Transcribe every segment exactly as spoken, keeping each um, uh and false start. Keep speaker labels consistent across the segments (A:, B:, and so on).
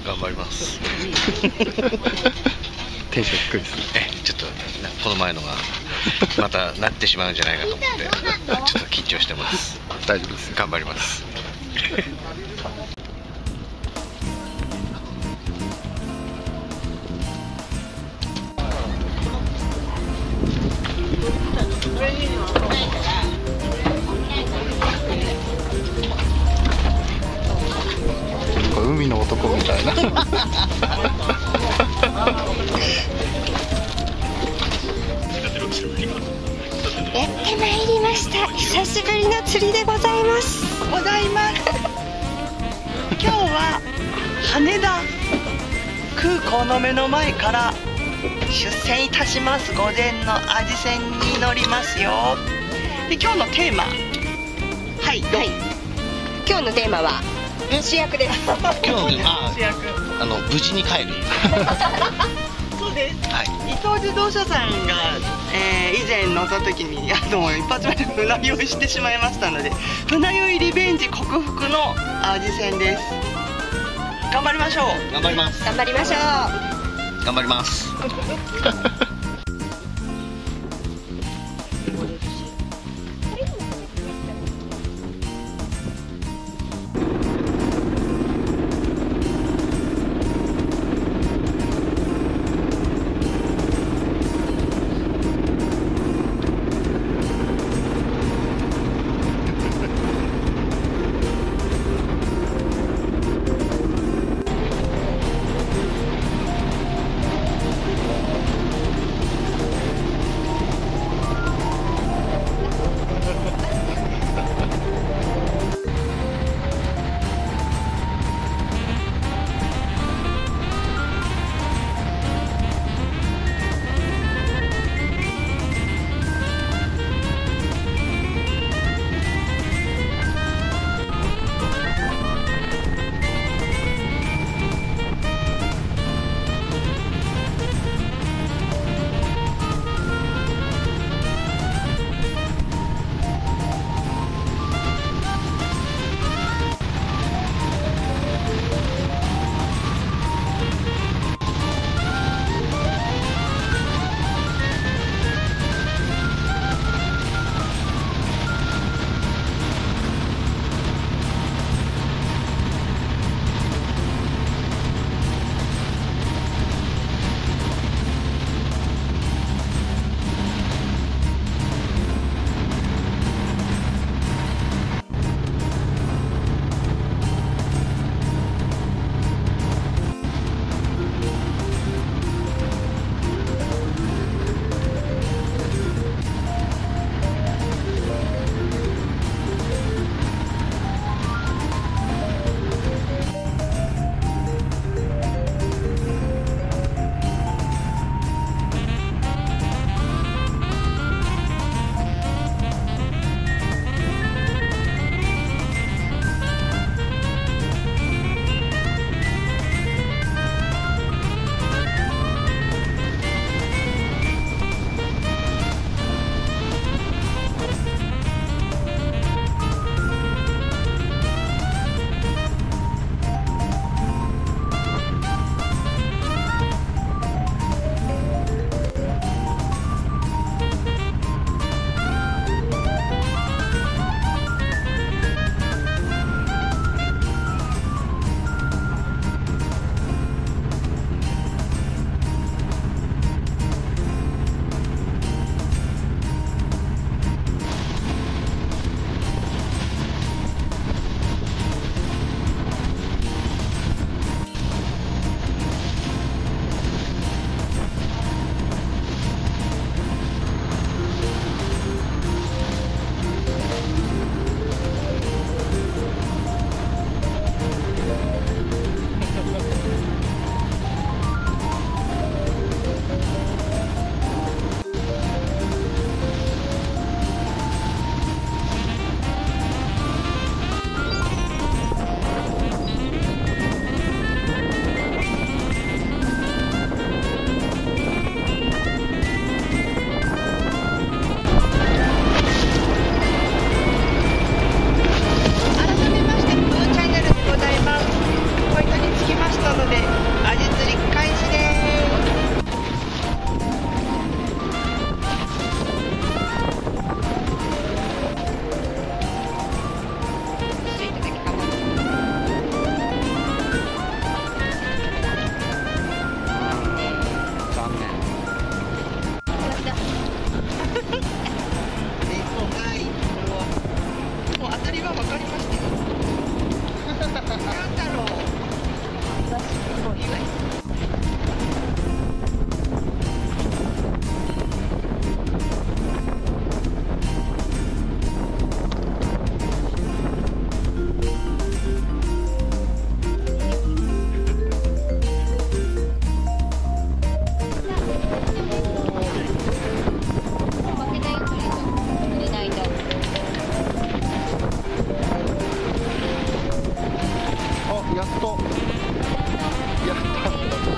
A: 頑張ります。
B: テンション低いですね。
A: えちょっとこの前のがまたなってしまうんじゃないかと思ってちょっと緊張してます。
B: 大丈夫です。
A: 頑張ります。
B: 海の男みたいな。
C: やってまいりました。久しぶりの釣りでございます。
D: ございます。今日は羽田空港の目の前から出船いたします御前のアジ船に乗りますよ。で今日のテーマ、はい、はい、
C: 今日のテーマは主役です。
A: 今日のテーマ、
D: 主役、
A: あの無事に帰る。
D: そうです。
A: はい。
D: 伊東自動車さんが、えー、以前乗った時にあの一発目で船酔いしてしまいましたので、船酔いリベンジ克服のアジ船です。頑張りましょう。
A: 頑張ります。
C: 頑張りましょう。
A: 頑張ります。
B: やっとやった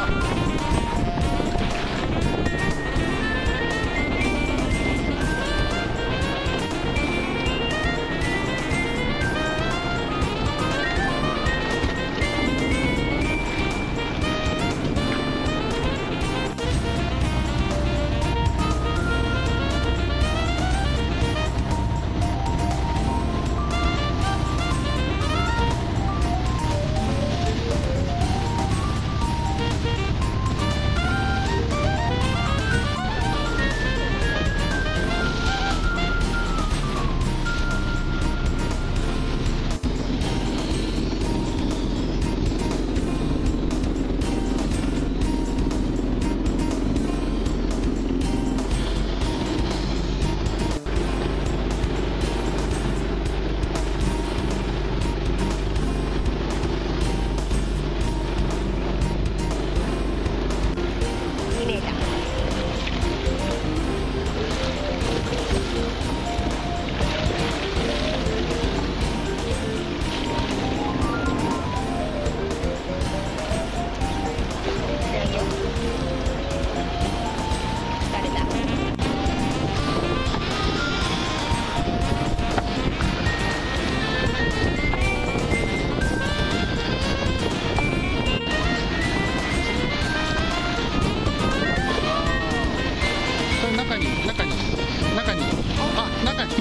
B: 中に中に中にあ中に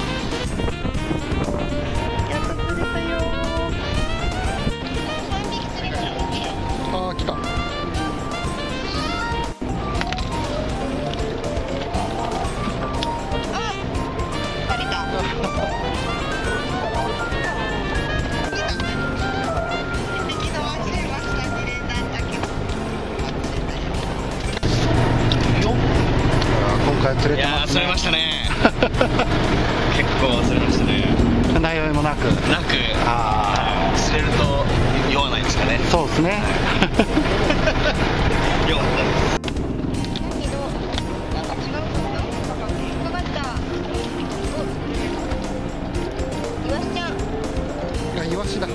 D: やっと釣れたよ
B: あー来た
D: 借りた一匹伸ばしてました。綺麗なんだけど
B: 今回釣
A: いやー
B: れてますね。
A: 釣れましたね結構釣れましたね。
B: 船酔いもなく
A: なく
B: あ
A: 釣れると酔わないんですかね。
B: ーそうですね
A: 酔わないです。
C: なんか違う引っかかった。お、イワシちゃん。
B: いやイワシだ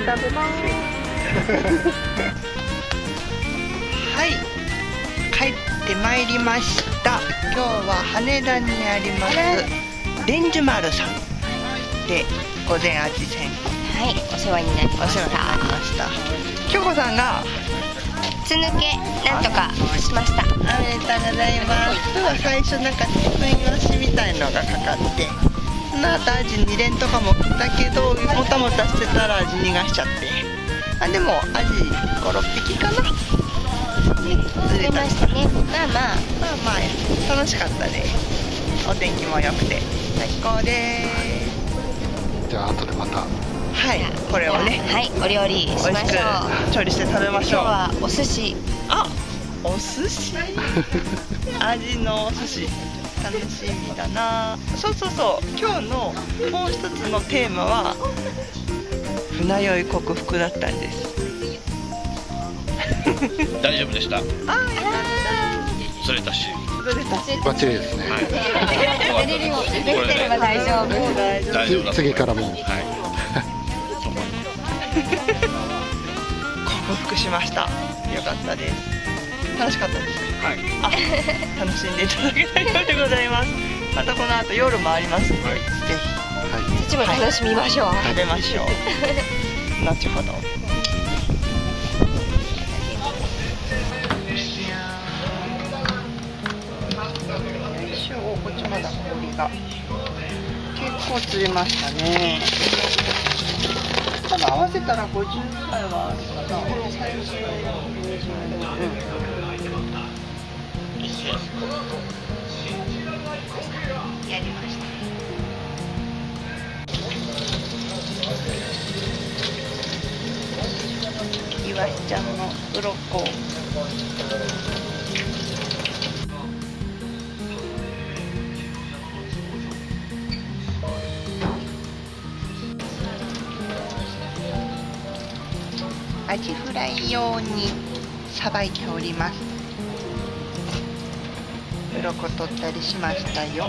D: 食べますはい、帰ってまいりました。今日は羽田にありますレンジュ丸さんで御前あじせん、
C: はい、お世話になりまし
D: お世話になりました。京子さんが
C: 筒抜けなんとかしました。
D: おめでとうございます。最初なんかつくいのしみたいのがかかって、その後アジに連とかも来たけど、もたもたしてたらアジ逃がしちゃって、あでもアジご、ろっぴきかな、ね、ずれた
C: 出ましたね。まあまあ
D: まあまあ楽しかったです。お天気も良くて最高です。
B: じゃあ後でまた。
D: はい、これをね、
C: はい、お料理し
D: 美味し
C: ましょう。
D: く調理して食べましょう。
C: 今日はお寿司。
D: あ、お寿司アジのお寿司楽しみだな。そうそうそう、今日のもう一つのテーマは船酔い克服だったんです。
A: 大丈夫でした。
D: あー、よかっ
A: それたし。
D: た。ずれた。
B: バッチリですね。
A: はい。
C: 出れるよ、出てれば大丈夫。
D: 大丈夫。
A: 大丈夫だ。
B: つ次からも。
A: はい。
D: 克服しました。よかったです。楽しかったです。
A: はい。
D: あ、楽しんでいただけたようでございます。またこの後夜もありますので、
A: はい
D: ぜ
B: は
C: そっちも楽しみましょう。
D: ひ食べましょう。後ほど。こっちまだ氷が結構釣れましたね。多分合わせたらごじゅっかいはあるかな。やりました。イワシちゃんの鱗。アジフライ用にさばいております。鱗取ったりしましたよ。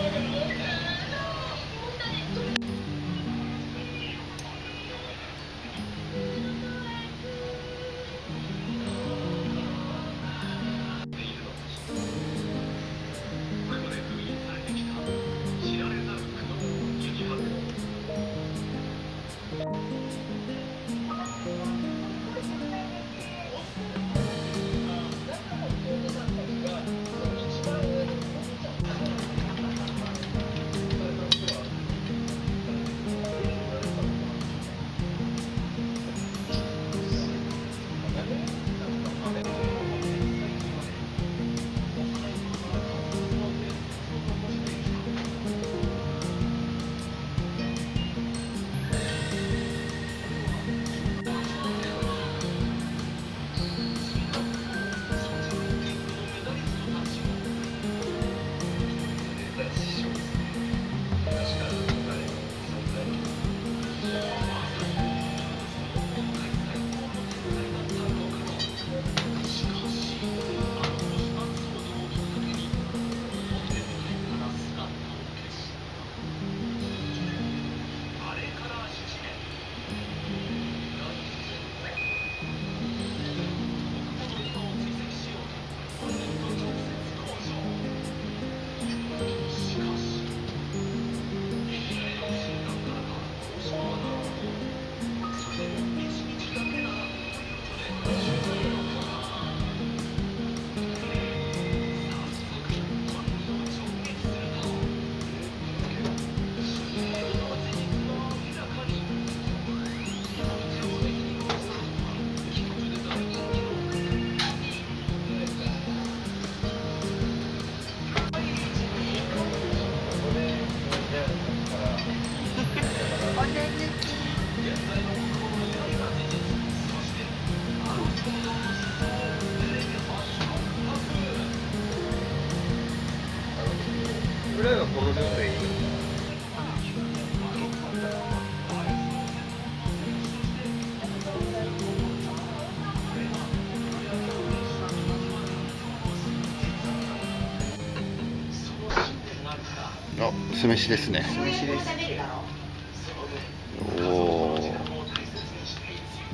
B: あ、酢飯ですね。
D: 酢飯です。
B: おお。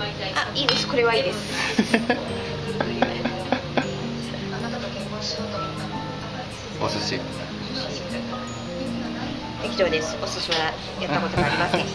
C: あ、いいです。これはいいです。
A: お寿司。
C: 適当です。お寿司はやったことがありません。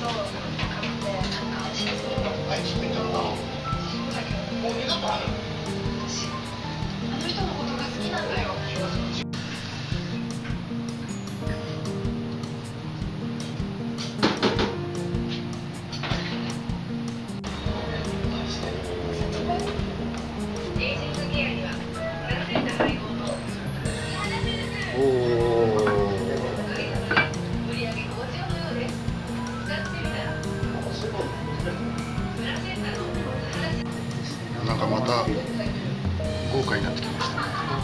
B: なんかまた豪華になってきましたね。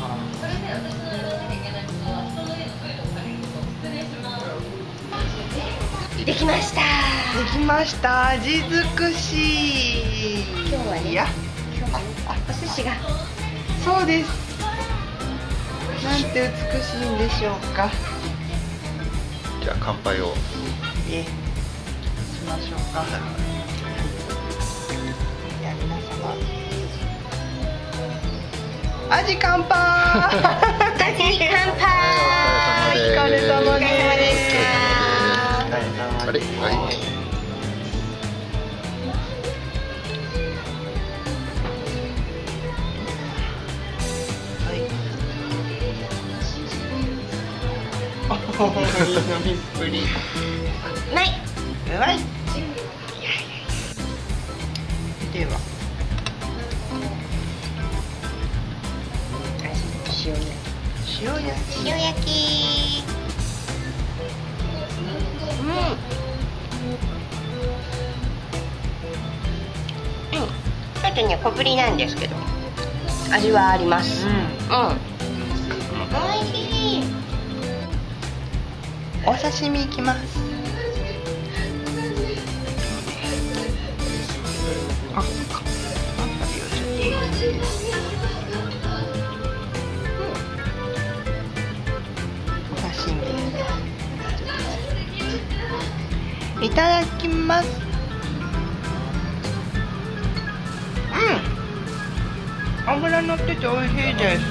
C: できました。
D: できました。味尽くし。
C: 今日はね。
D: いや、
C: あ、お寿司が。
D: そうです。なんて美しいんでしょうか。
B: じゃあ乾杯を。
D: え、しましょうか。じゃあ皆様。味乾杯。
C: 味乾杯。
D: お疲れ様です。
B: あれ、はい。
D: 飲みっぷり。
C: うまい。
D: うまい。では。
C: 塩焼き。
D: 塩焼き。
C: 塩焼き。うん。うん。ちょっとね、小ぶりなんですけど。味はあります。うん。うん。おいしい。
D: お刺身いきます。あ、か。お刺身。いただきます。うん。脂乗ってて美味しいです。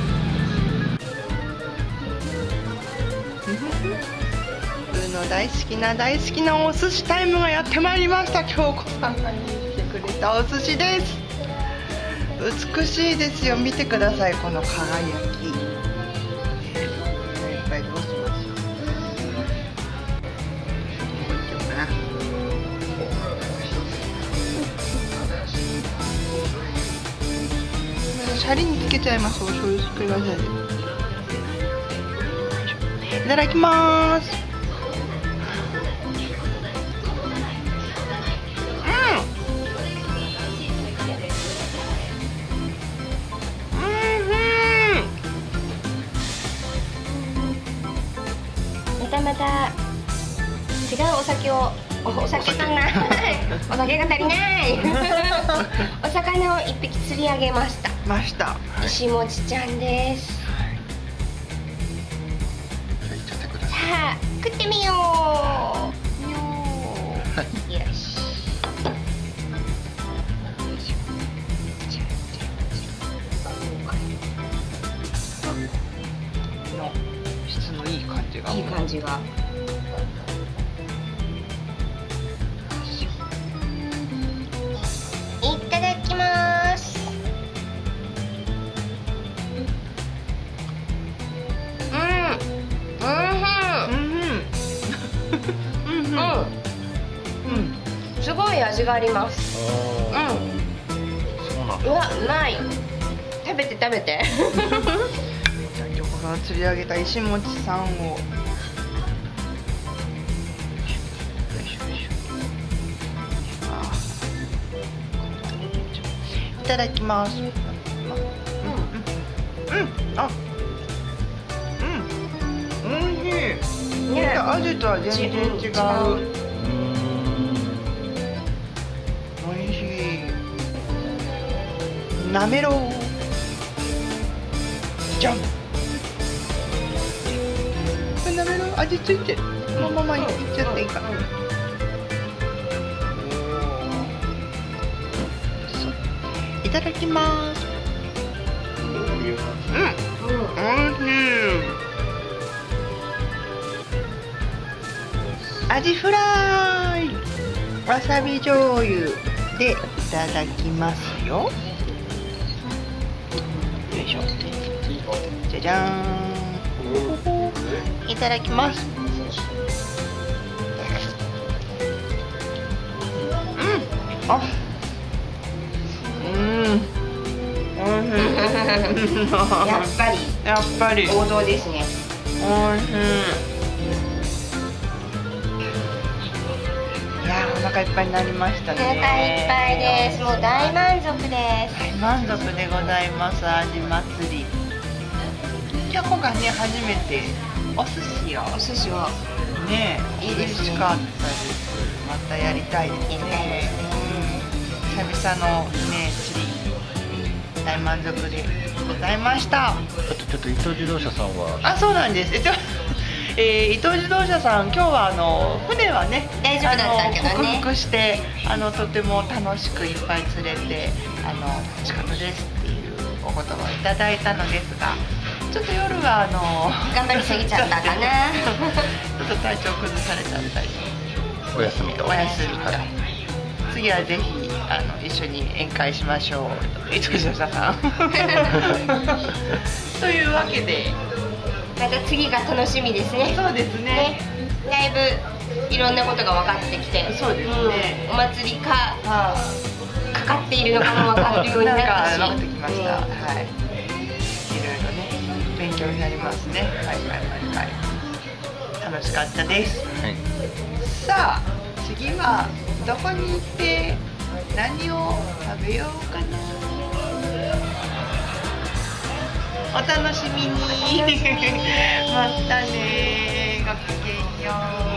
D: の大好きな大好きなお寿司タイムがやってまいりました。京子さんが握ってくれたお寿司です。美しいですよ。見てください、この輝き。いっぱいどうしましょう。こういっちゃおうかな。シャリにつけちゃいます。お醤油作りましょう。いただきます。
C: また違うお酒を お, お酒かなお酒が足りないお魚を一匹釣り上げました
D: ました、はい、
C: 石もちちゃんです、
B: はい、じゃあいっちゃってください。
C: さあ食ってみよう、はい、よし
D: 質のいい感じが
C: いい感じがいただきます。うんうんうんうんうんすごい味があります。うんうわうまい。食べて食べて
D: じゃあ京子さん釣り上げた石もちさんをいただきます。うんうんあうんおいしい。ねアジとは全然違う。おいしい。なめろう。じゃん。なめろう味ついてる。このままいっちゃっていいかな。 いただきます。うん、おいしい。アジフライ、わさび醤油でいただきますよ。よいしょ。じゃじゃーん。いただきます。うん。あ。うん。
C: やっぱり
D: やっぱり
C: 王道ですね。
D: おいしい。いやー、お腹いっぱいになりましたね。
C: お腹いっぱいです。もう大満足です。
D: 大満足でございます。味祭り。じゃあ今回ね、初めてお寿司を
C: お寿司を
D: ね、
C: いいですね。
D: 美味しかったです。またやりたいですね。
C: やりたいですね。
D: うん、久々のね、釣り大満足でございました。
B: あとちょっと伊藤自動車さんは。
D: あ、そうなんです。えっとえー、伊藤自動車さん、今日はあの船はね、
C: 大丈夫だったけどね、
D: あの克服してあのとても楽しくいっぱい釣れて、あの楽しかったですっていうお言葉をいただいたのですが、ちょっと夜はあの
C: 頑張りすぎちゃったかな。
D: ちょっと体調崩されちゃったり、
B: お休みと。
D: お休みと。次はぜひあの一緒に宴会しましょう、伊藤自動車さん。というわけで。
C: また次が楽しみですね。
D: そうですね。
C: だいぶいろんなことが分かってきて、
D: そうですね。
C: うん、お祭りかかかっているのかも分かるようになったし、
D: 分かってきました。はい。いろいろね勉強になりますね。はいはいはいはい。楽しかったです。
B: はい。
D: さあ次はどこに行って何を食べようかな。お楽しみに。またね。ごきげんよう。